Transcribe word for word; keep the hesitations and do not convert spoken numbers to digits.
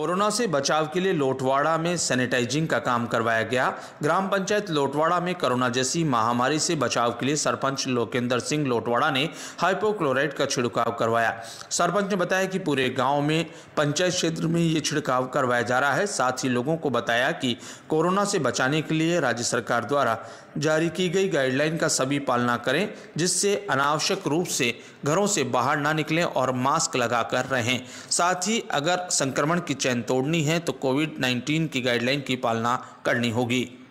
Corona से बचाव के लिए लोटवाड़ा में सैनिटाइजिंग का काम करवाया गया। ग्राम पंचायत लोटवाड़ा में कोरोना जैसी महामारी से बचाव के लिए सरपंच लोकेंद्र सिंह लोटवाड़ा ने हाइपोक्लोराइड का छिड़काव करवाया। सरपंच ने बताया कि पूरे गांव में पंचायत क्षेत्र में ये छिड़काव करवाया जा रहा है। साथ ही लोगों को बताया कि कोरोना से बचाने के लिए राज्य सरकार द्वारा जारी की गई गाइडलाइन का सभी पालना करें, जिससे अनावश्यक रूप से घरों से बाहर ना निकलें और मास्क लगाकर रहें। साथ ही अगर संक्रमण की चैन तोड़नी है तो कोविड नाइन्टीन की गाइडलाइन की पालना करनी होगी।